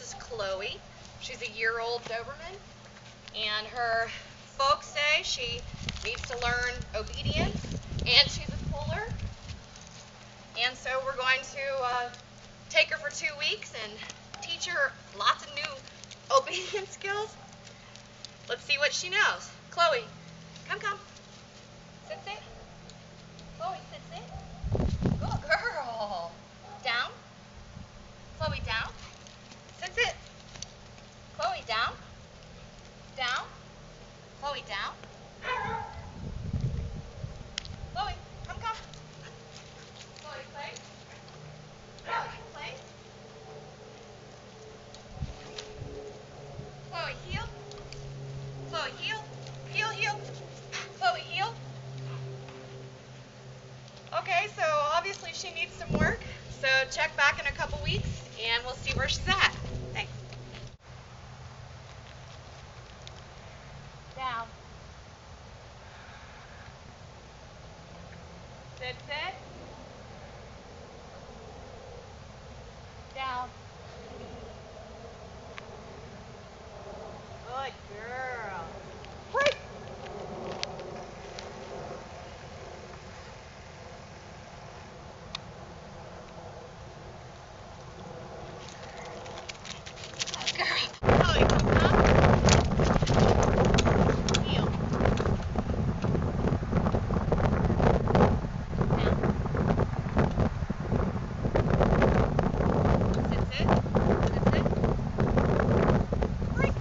is Chloe. She's a year-old Doberman, and her folks say she needs to learn obedience, and she's a puller. And so we're going to take her for 2 weeks and teach her lots of new obedience skills. Let's see what she knows. Chloe, come. Sit. Chloe, sit. Good girl. Down. Chloe, down. Sit. Chloe, down. Down. Chloe, down. Chloe, come. Chloe, play. Chloe, play. Chloe, heel. Chloe, heel. Heel. Chloe, heel. Okay, so obviously she needs some work. So check back in a couple weeks and we'll see where she's at. Thanks. Down. Sit. Down. Good girl. Wait. Good girl. Chloe, come up. Heel. Down. Sit. Break.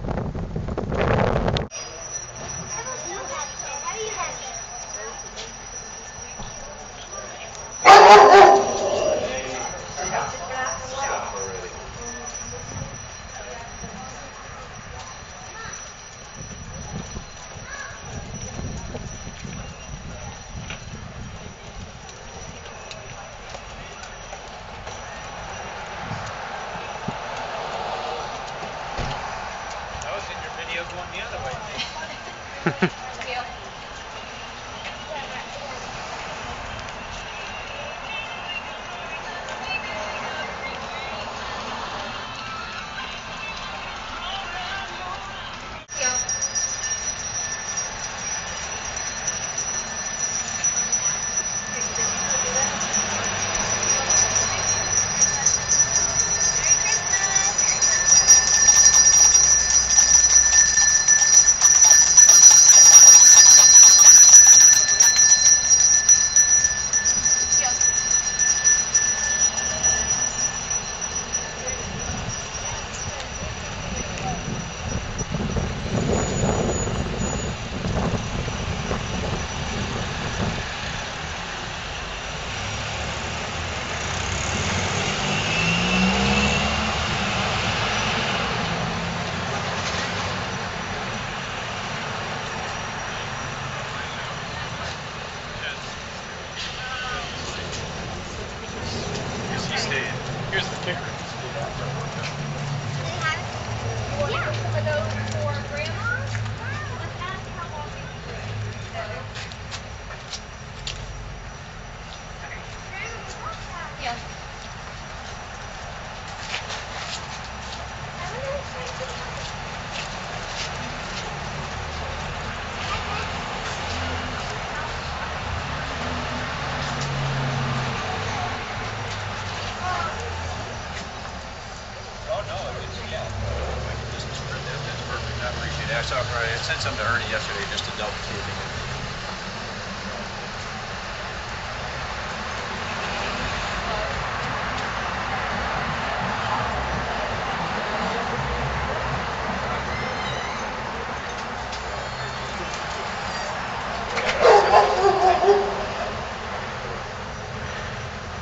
Going the other way. Here's the kicker. I sent some to Ernie yesterday just to double check.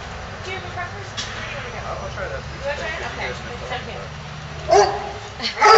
Do you have a preference? I'll try that. You want to try it? Okay. It's okay.